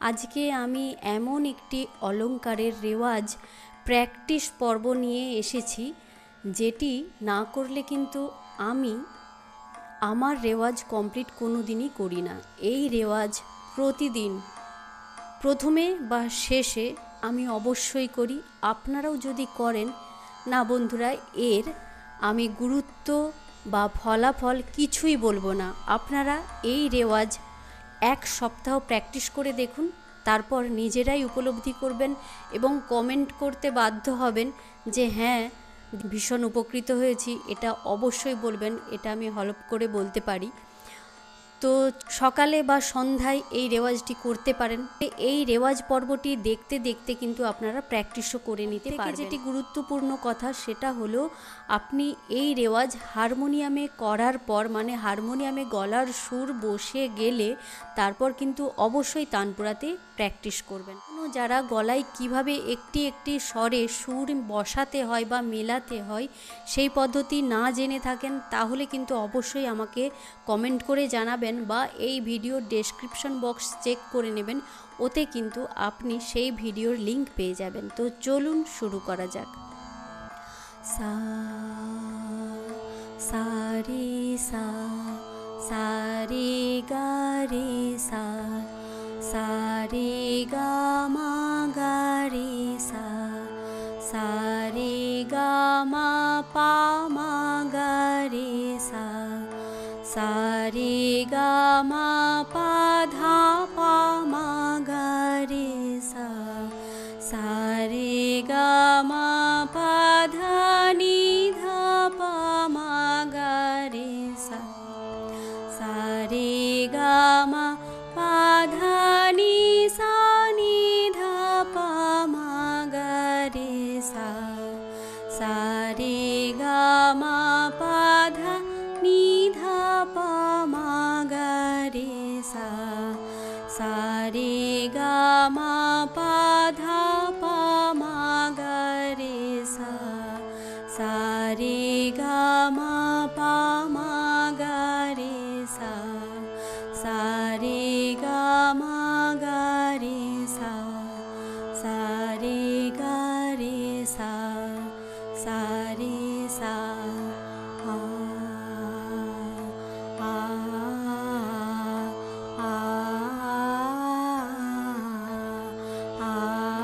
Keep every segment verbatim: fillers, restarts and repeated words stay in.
আজকে আমি এমন একটি অলংকারের রেওয়াজ প্র্যাকটিস পর্ব নিয়ে এসেছি, যেটি না করলে কিন্তু আমি আমার রেওয়াজ কমপ্লিট কোনো দিনই করি না। এই রেওয়াজ প্রতিদিন প্রথমে বা শেষে আমি অবশ্যই করি। আপনারাও যদি করেন না বন্ধুরা, এর আমি গুরুত্ব বা ফলাফল কিছুই বলবো না। আপনারা এই রেওয়াজ এক সপ্তাহ প্র্যাকটিস করে দেখুন, তারপর নিজেরাই উপলব্ধি করবেন এবং কমেন্ট করতে বাধ্য হবেন যে হ্যাঁ ভীষণ উপকৃত হয়েছি। এটা অবশ্যই বলবেন, এটা আমি হলপ করে বলতে পারি। তো সকালে বা সন্ধ্যায় এই রেওয়াজটি করতে পারেন। এই রেওয়াজ পর্বটি দেখতে দেখতে কিন্তু আপনারা প্র্যাকটিসও করে নিতে পারবেন। যেটি গুরুত্বপূর্ণ কথা সেটা হলো, আপনি এই রেওয়াজ হারমোনিয়ামে করার পর, মানে হারমোনিয়ামে গলার সুর বসে গেলে তারপর কিন্তু অবশ্যই তানপুরাতে প্র্যাকটিস করবেন। যারা গলায় কিভাবে একটি একটি স্বরে সুর বসাতে হয় বা মেলাতে হয় সেই পদ্ধতি না জেনে থাকেন, তাহলে কিন্তু অবশ্যই আমাকে কমেন্ট করে জানাবেন বা এই ভিডিওর ডেসক্রিপশন বক্স চেক করে নেবেন, ওতে কিন্তু আপনি সেই ভিডিওর লিংক পেয়ে যাবেন। তো চলুন শুরু করা যাক। সা সা রে সা, সা রে গা রে সা, সা রে গা মা গা রে সা, সা রে গা মা পা মা গা রে সা, সা রে গা মা পা ধা পা মা গা রে সা, সা রে গা মা পা ধা নি ধা পা মা গা রে সা, সা রে গা মা পা ধা নি সা নি ধা পা মা গা রে সা, সা রে গা মা পা ধা নি ধা পা মা গা রে সা, সা রে গা মা পা ধা পা মা গা রে সা, সা রে গা মা পা মা গা রে সা, সা রে গা মা গা রে সা, সা রে গা রে সা, সা রে সা। আ আ আ আ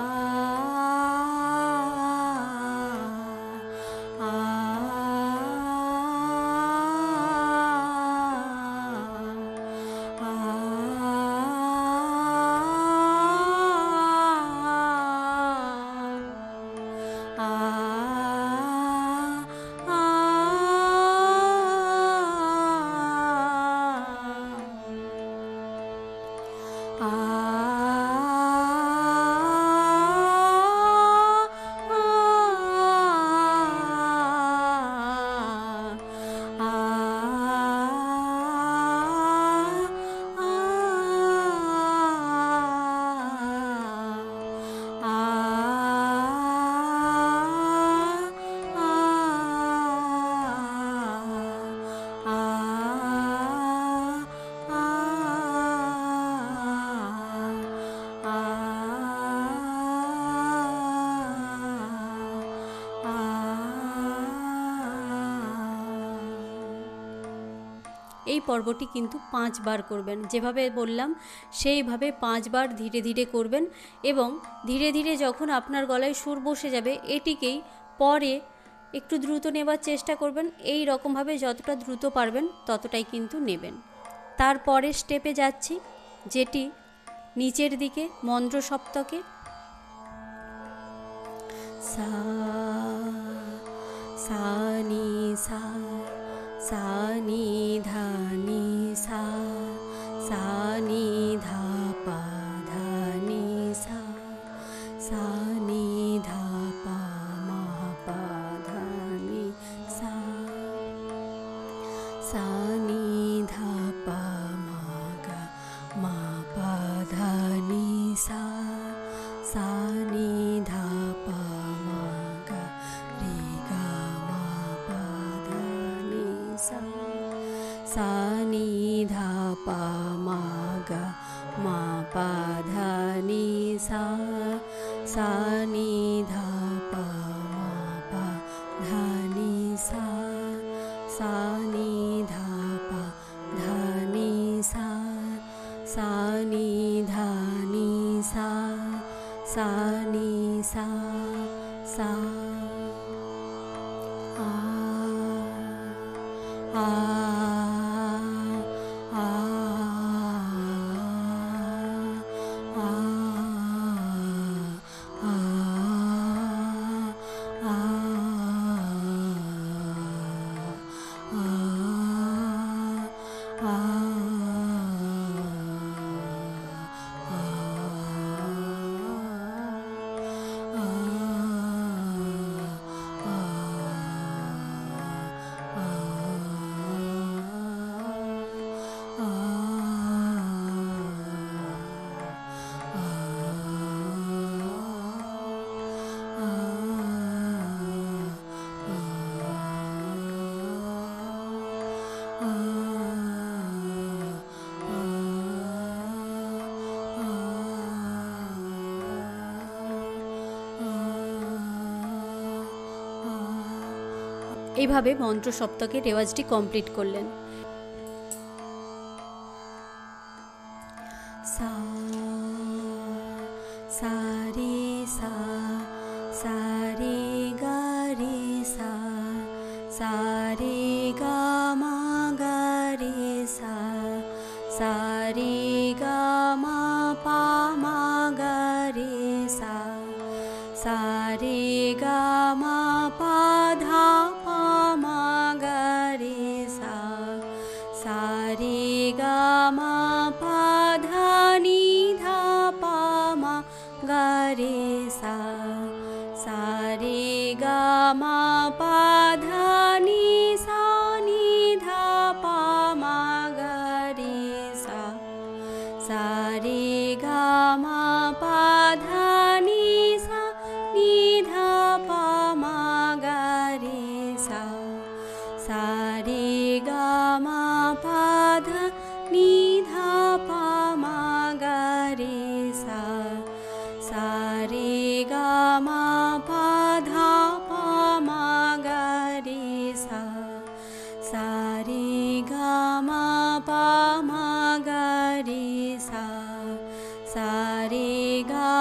এই পর্বটি কিন্তু পাঁচবার করবেন, যেভাবে বললাম সেইভাবে পাঁচবার ধীরে ধীরে করবেন এবং ধীরে ধীরে যখন আপনার গলায় সুর বসে যাবে এটিকেই পরে একটু দ্রুত নেবার চেষ্টা করবেন। এই রকমভাবে যতটা দ্রুত পারবেন ততটাই কিন্তু নেবেন। তারপরে স্টেপে যাচ্ছি, যেটি নিচের দিকে মন্দ্র সপ্তকে। সা সা নি সা, সা নি ধা নি সা, সা নি ধা পা ধা নি সা, সা নি ধা পা মা পা ধা নি সা, সা নি ধা পা মা গা মা পা ধা নি সা, সা নি ধা পা মা গা রে গা মা পা ধা নি সা, সা নি ধা পা মা গা মা पा धा नि सा सा नि धा पा मा पा धा नि सा सा नि धा पा धा नि सा सा नि धा नि सा सा नि सा सा आ आ आ এইভাবে মন্ত্র সপ্তকে রেওয়াজটি কমপ্লিট করলেন। সা সা রে সা সা রে গা রে সা সা রে গা মা গা রে সা সা রে গা মা পা মা গা রে সা সা রে গা মা পা ধা পা মা গা রে সা সা রে গা মা পা ধা নি ধা পা মা গা রে সা সা রে গা মা পা ধা নি সা নি ধা পা মা গা রে সা সা রে গা মা পা ধা নি সা নি ধা পা মা গা রে সা সা রে গা মা পা ধা নি ধা পা মা গা রে সা সা রে গা মা পা ধা পা মা গা রে সা সা রে গা মা পা মা গা রে সা সা রে গা